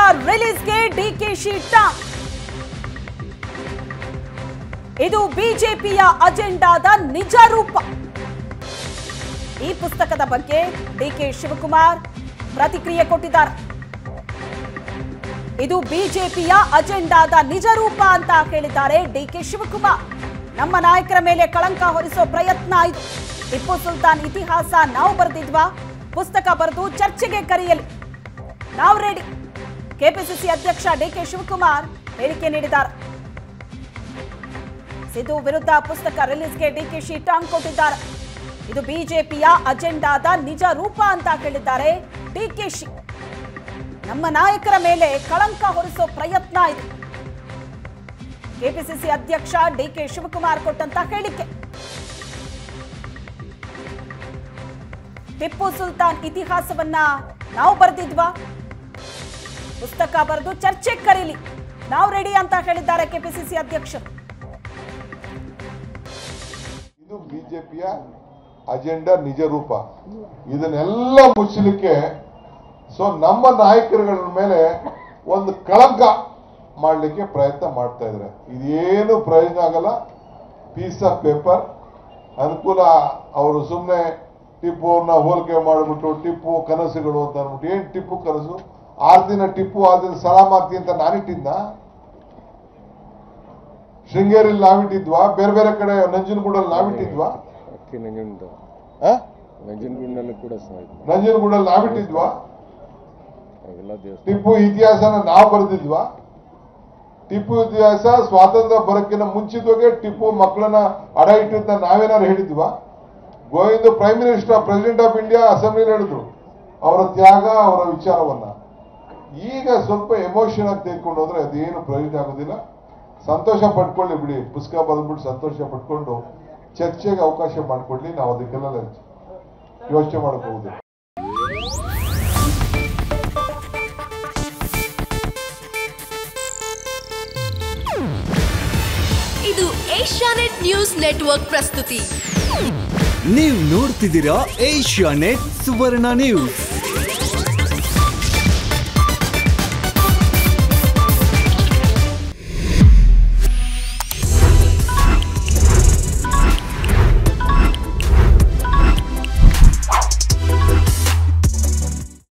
ರಿಲೀಸ್ಗೆ ಡಿಕೆಶಿ ಟಾಂಗ್. ಇದು ಬಿಜೆಪಿಯ ಅಜೆಂಡಾದ ನಿಜ ರೂಪ. ಈ ಪುಸ್ತಕದ ಬಗ್ಗೆ ಡಿಕೆ ಶಿವಕುಮಾರ್ ಪ್ರತಿಕ್ರಿಯೆ ಕೊಟ್ಟಿದ್ದಾರೆ. ಇದು ಬಿಜೆಪಿಯ ಅಜೆಂಡಾದ ನಿಜ ರೂಪ ಅಂತ ಹೇಳಿದ್ದಾರೆ ಡಿಕೆ ಶಿವಕುಮಾರ್. ನಮ್ಮ ನಾಯಕರ ಮೇಲೆ ಕಳಂಕ ಹೊರಿಸೋ ಪ್ರಯತ್ನ ಇದು. ಟಿಪ್ಪು ಸುಲ್ತಾನ್ ಇತಿಹಾಸ ನಾವು ಬರೆದಿದ್ವಾ? ಪುಸ್ತಕ ಬರೆದು ಚರ್ಚೆಗೆ ಕರೆಯಲಿ, ನಾವು ರೆಡಿ. ಕೆಪಿಸಿಸಿ ಅಧ್ಯಕ್ಷ ಡಿಕೆ ಶಿವಕುಮಾರ್ ಹೇಳಿಕೆ ನೀಡಿದ್ದಾರೆ. ಸಿದ್ದು ವಿರುದ್ಧ ಪುಸ್ತಕ ರಿಲೀಸ್ಗೆ ಡಿಕೆಶಿ ಟಾಂಗ್ ಕೊಟ್ಟಿದ್ದಾರೆ. ಇದು ಬಿಜೆಪಿಯ ಅಜೆಂಡಾದ ನಿಜ ರೂಪ ಅಂತ ಹೇಳಿದ್ದಾರೆ ಡಿಕೆಶಿ. ನಮ್ಮ ನಾಯಕರ ಮೇಲೆ ಕಳಂಕ ಹೊರಿಸೋ ಪ್ರಯತ್ನ ಇದು. ಕೆಪಿಸಿಸಿ ಅಧ್ಯಕ್ಷ ಡಿಕೆ ಶಿವಕುಮಾರ್ ಕೊಟ್ಟಂತ ಹೇಳಿಕೆ. ಟಿಪ್ಪು ಸುಲ್ತಾನ್ ಇತಿಹಾಸವನ್ನ ನಾವು ಬರೆದಿದ್ವಾ? ಪುಸ್ತಕ ಬರೆದು ಚರ್ಚೆಗೆ ಕರೀಲಿ, ನಾವು ರೆಡಿ ಅಂತ ಹೇಳಿದ್ದಾರೆ ಕೆಪಿಸಿಸಿ ಅಧ್ಯಕ್ಷರು. ಇದು ಬಿಜೆಪಿಯ ಅಜೆಂಡಾ ನಿಜ ರೂಪ. ಇದನ್ನೆಲ್ಲ ಮುಚ್ಚಲಿಕ್ಕೆ ನಮ್ಮ ನಾಯಕರುಗಳ ಮೇಲೆ ಒಂದು ಕಳಂಕ ಮಾಡಲಿಕ್ಕೆ ಪ್ರಯತ್ನ ಮಾಡ್ತಾ ಇದ್ದಾರೆ. ಇದೇನು ಪ್ರಯೋಜನ ಆಗಲ್ಲ. ಪೀಸ್ ಆಫ್ ಪೇಪರ್ ಅನುಕೂಲ. ಅವರು ಸುಮ್ಮನೆ ಟಿಪ್ಪುವನ್ನ ಹೋಲಿಕೆ ಮಾಡಿಬಿಟ್ಟು ಟಿಪ್ಪು ಕನಸುಗಳು ಅಂತ ಅಂದ್ಬಿಟ್ಟು, ಏನ್ ಟಿಪ್ಪು ಕನಸು? 6 ದಿನ ಟಿಪ್ಪು 6 ದಿನ ಸಲಾಮಾತಿ ಅಂತ ನಾನಿಟ್ಟಿದ್ನ? ಶೃಂಗೇರಿಯಲ್ಲಿ ನಾವಿಟ್ಟಿದ್ವಾ? ಬೇರೆ ಬೇರೆ ಕಡೆ ನಂಜನಗೂಡಲ್ಲಿ ನಾವಿಟ್ಟಿದ್ವಾ? ನಂಜನಗೂಡಲ್ಲಿ ನಾವಿಟ್ಟಿದ್ವಾ? ಟಿಪ್ಪು ಇತಿಹಾಸನ ನಾವು ಬರೆದಿದ್ವಾ? ಟಿಪ್ಪು ಇತಿಹಾಸ ಸ್ವಾತಂತ್ರ್ಯ ಬರೋಕ್ಕಿಂತ ಮುಂಚಿತವಾಗಿ ಟಿಪ್ಪು ಮಕ್ಕಳನ್ನ ಅಡ ಇಟ್ಟಿದ್ದ ನಾವೇನಾರು ಹೇಳಿದ್ವಾ? Govinda prime minister, president of India ಅಸೆಂಬ್ಲಿಲಿ ಹೇಳಿದ್ರು ಅವರ ತ್ಯಾಗ, ಅವರ ವಿಚಾರವನ್ನ. ಈಗ ಸ್ವಲ್ಪ ಎಮೋಷನ್ ಆಗಿ ತೆಗೆದುಕೊಂಡು ಹೋದ್ರೆ ಅದೇನು ಪ್ರಯೋಜನ ಆಗೋದಿಲ್ಲ. ಸಂತೋಷ ಪಡ್ಕೊಳ್ಳಿ ಬಿಡಿ, ಪುಸ್ತಕ ಬರೆದ್ಬಿಟ್ಟು ಸಂತೋಷ ಪಡ್ಕೊಂಡು ಚರ್ಚೆಗೆ ಅವಕಾಶ ಮಾಡಿಕೊಡ್ಲಿ. ನಾವು ಅದಕ್ಕೆಲ್ಲ ಯೋಚನೆ ಮಾಡಬಹುದು. ಇದು ಏಷ್ಯಾನೆಟ್ ನ್ಯೂಸ್ ನೆಟ್ವರ್ಕ್ ಪ್ರಸ್ತುತಿ. ನೀವು ನೋಡ್ತಿದ್ದೀರಾ ಏಷ್ಯಾನೆಟ್ ಸುವರ್ಣ ನ್ಯೂಸ್.